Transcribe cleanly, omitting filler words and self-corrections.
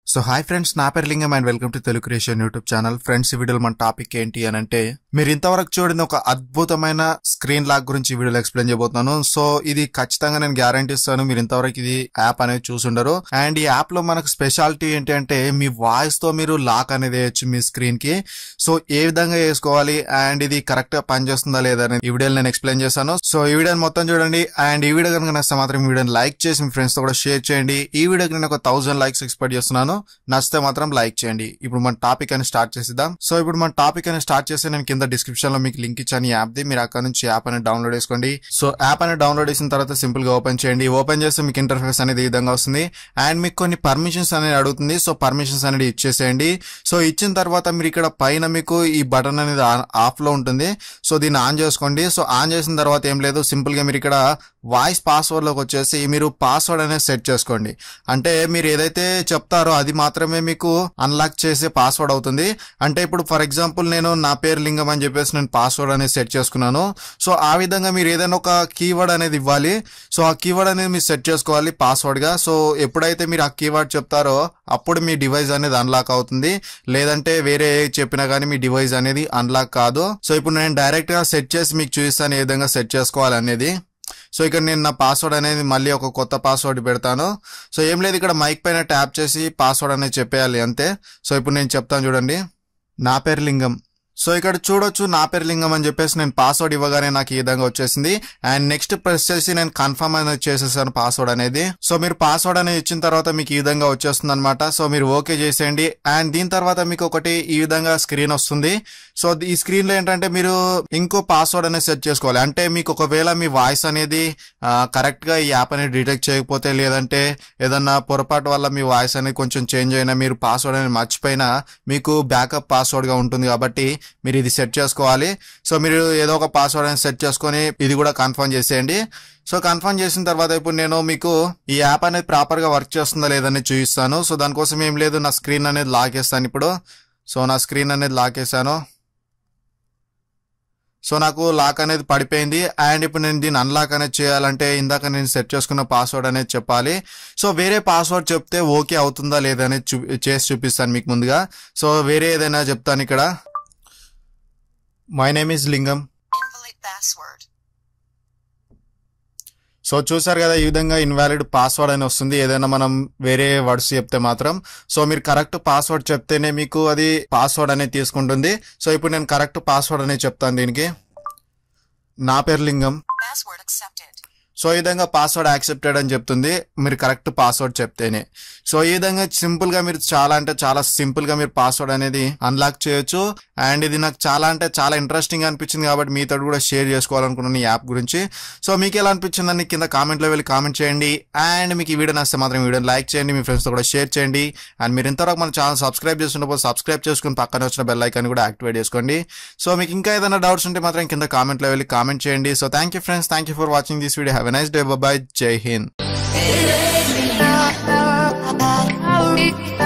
So hi friends, నా పేరు Lingam and welcome to Telugu creation YouTube channel. Friends, ఈ వీడియోలో మన టాపిక్ ఏంటి అని అంటే, మీరు ఇంతవరకు చూడని ఒక అద్భుతమైన స్క్రీన్ లాక్ గురించి ఈ వీడియోలో ఎక్స్ప్లెయిన్ చేయబోతున్నాను. సో ఇది ఖచ్చితంగా నేను గ్యారంటీ ఇస్తాను, మీరు ఇంతవరకు ఇది యాప్ అనేది చూసుండరు. అండ్ ఈ యాప్ లో మనకు స్పెషాలిటీ ఏంటి అంటే, మీ వాయిస్ తో మీరు లాక్ అనేది వేయచ్చు మీ స్క్రీన్ కి. సో ఏ విధంగా వేసుకోవాలి అండ్ ఇది కరెక్ట్ గా పనిచేస్తుందా లేదా అని ఈ వీడియోలో నేను ఎక్స్ప్లెయిన్ చేస్తాను. సో ఈ వీడియోని మొత్తం చూడండి. అండ్ ఈ వీడియో కనుక నచ్చితే మాత్రం ఈ వీడియోని లైక్ చేసి మీ ఫ్రెండ్స్ తో కూడా షేర్ చేయండి. ఈ వీడియోకి నేను ఒక 1000 లైక్స్ ఎక్స్పెక్ట్ చేస్తున్నాను. నచ్చితే మాత్రం లైక్ చేయండి. ఇప్పుడు మన టాపిక్ అని స్టార్ట్ చేద్దాం. సో ఇప్పుడు మన టాపిక్ అని స్టార్ట్ చేసి నేను కింద డిస్క్రిప్షన్ లో మీకు లింక్ ఇచ్చాను యాప్ ది. మీరు అక్కడ నుంచి యాప్ అనేది డౌన్లోడ్ చేసుకోండి. సో యాప్ అనేది డౌన్లోడ్ చేసిన తర్వాత సింపుల్ గా ఓపెన్ చేయండి. ఓపెన్ చేస్తే మీకు ఇంటర్ఫేస్ అనేది ఈ విధంగా వస్తుంది. అండ్ మీకు కొన్ని పర్మిషన్స్ అనేది అడుగుతుంది. సో పర్మిషన్స్ అనేది ఇచ్చేసేయండి. సో ఇచ్చిన తర్వాత మీరు ఇక్కడ పైన మీకు ఈ బటన్ అనేది ఆఫ్ లో ఉంటుంది. సో దీన్ని ఆన్ చేసుకోండి. సో ఆన్ చేసిన తర్వాత ఏం లేదు, సింపుల్ గా మీరు ఇక్కడ వాయిస్ పాస్వర్డ్ లోకి వచ్చేసి మీరు పాస్వర్డ్ అనేది సెట్ చేసుకోండి. అంటే మీరు ఏదైతే చెప్తారో అది మాత్రమే మీకు అన్లాక్ చేసే పాస్వర్డ్ అవుతుంది. అంటే ఇప్పుడు ఫర్ ఎగ్జాంపుల్ నేను నా పేరు లింగం అని చెప్పేసి నేను పాస్వర్డ్ అనేది సెట్ చేసుకున్నాను. సో ఆ విధంగా మీరు ఏదైనా ఒక కీవర్డ్ అనేది ఇవ్వాలి. సో ఆ కీవర్డ్ అనేది మీరు సెట్ చేసుకోవాలి పాస్వర్డ్ గా. సో ఎప్పుడైతే మీరు ఆ కీవర్డ్ చెప్తారో అప్పుడు మీ డివైస్ అనేది అన్లాక్ అవుతుంది. లేదంటే వేరే చెప్పినా కానీ మీ డివైస్ అనేది అన్లాక్ కాదు. సో ఇప్పుడు నేను డైరెక్ట్ గా సెట్ చేసి మీకు చూపిస్తాను ఏ విధంగా సెట్ చేసుకోవాలి అనేది. సో ఇక్కడ నేను నా పాస్వర్డ్ అనేది మళ్ళీ ఒక కొత్త పాస్వర్డ్ పెడతాను. సో ఏం లేదు, ఇక్కడ మైక్ పైన ట్యాప్ చేసి పాస్వర్డ్ అనేది చెప్పేయాలి అంతే. సో ఇప్పుడు నేను చెప్తాను చూడండి, నా పేరు లింగం. సో ఇక్కడ చూడొచ్చు నా పేరు లింగం అని చెప్పేసి నేను పాస్వర్డ్ ఇవ్వగానే నాకు ఈ విధంగా వచ్చేసింది. అండ్ నెక్స్ట్ ప్రెస్ చేసి నేను కన్ఫర్మ్ అనేది చేసేసాను పాస్వర్డ్ అనేది. సో మీరు పాస్వర్డ్ అనేది ఇచ్చిన తర్వాత మీకు ఈ విధంగా వచ్చేస్తుంది అనమాట. సో మీరు ఓకే చేసేయండి. అండ్ దీని తర్వాత మీకు ఒకటి ఈ విధంగా స్క్రీన్ వస్తుంది. సో ఈ స్క్రీన్ లో ఏంటంటే మీరు ఇంకో పాస్వర్డ్ అనేది సెట్ చేసుకోవాలి. అంటే మీకు ఒకవేళ మీ వాయిస్ అనేది కరెక్ట్ గా ఈ యాప్ అనేది డిటెక్ట్ చేయకపోతే, లేదంటే ఏదన్నా పొరపాటు వల్ల మీ వాయిస్ అనేది కొంచెం చేంజ్ అయినా, మీరు పాస్వర్డ్ అనేది మర్చిపోయినా మీకు బ్యాకప్ పాస్వర్డ్ గా ఉంటుంది కాబట్టి మీరు ఇది సెట్ చేసుకోవాలి. సో మీరు ఏదో ఒక పాస్వర్డ్ అనేది సెట్ చేసుకొని ఇది కూడా కన్ఫర్మ్ చేసేయండి. సో కన్ఫర్మ్ చేసిన తర్వాత ఇప్పుడు నేను మీకు ఈ యాప్ అనేది ప్రాపర్ గా వర్క్ చేస్తుందా లేదని చూపిస్తాను. సో దానికోసం ఏం లేదు, నా స్క్రీన్ అనేది లాక్ చేస్తాను ఇప్పుడు. సో నా స్క్రీన్ అనేది లాక్ చేశాను. సో నాకు లాక్ అనేది పడిపోయింది. అండ్ ఇప్పుడు నేను దీన్ని అన్లాక్ అనేది చేయాలంటే ఇందాక నేను సెట్ చేసుకున్న పాస్వర్డ్ అనేది చెప్పాలి. సో వేరే పాస్వర్డ్ చెప్తే ఓకే అవుతుందా లేదా అనేది చేసి చూపిస్తాను మీకు ముందుగా. సో వేరే ఏదైనా చెప్తాను ఇక్కడ, my name is Lingam. So చూసారు కదా, ఈ విధంగా ఇన్వాలిడ్ పాస్వర్డ్ అని వస్తుంది ఏదైనా మనం వేరే వర్డ్స్ చెప్తే మాత్రం. సో మీరు కరెక్ట్ పాస్వర్డ్ చెప్తేనే మీకు అది పాస్వర్డ్ అనేది తీసుకుంటుంది. సో ఇప్పుడు నేను కరెక్ట్ పాస్వర్డ్ అనేది చెప్తాను దీనికి, నా పేరు లింగం. సో ఈ విధంగా పాస్వర్డ్ యాక్సెప్టెడ్ అని చెప్తుంది మీరు కరెక్ట్ పాస్వర్డ్ చెప్తేనే. సో ఈ విధంగా సింపుల్ గా మీరు చాలా అంటే చాలా సింపుల్ గా మీరు పాస్వర్డ్ అనేది అన్లాక్ చేయొచ్చు. అండ్ ఇది నాకు చాలా అంటే చాలా ఇంట్రెస్టింగ్ అనిపించింది కాబట్టి మీతో కూడా షేర్ చేసుకోవాలనుకున్నాను ఈ యాప్ గురించి. సో మీకు ఎలా అనిపించిందని కింద కామెంట్ లో వెళ్ళి కామెంట్ చేయండి. అండ్ మీకు ఈ వీడియో నచ్చితే మాత్రం వీడియోని లైక్ చేయండి, మీ ఫ్రెండ్స్ తో కూడా షేర్ చేయండి. అండ్ మీరు ఇంతవరకు మన ఛానల్ సబ్స్క్రైబ్ చేస్తున్నప్పుడు సబ్స్క్రైబ్ చేసుకుని పక్కన వచ్చిన బెల్ ఐకాన్ కూడా యాక్టివేట్ చేసుకోండి. సో మీకు ఇంకా ఏదైనా డౌట్స్ ఉంటే మాత్రం కింద కామెంట్ లో వెళ్ళి కామెంట్ చేయండి. So thank you friends, thank you for watching this video. Have a nice day. Bye bye. Jai Hind.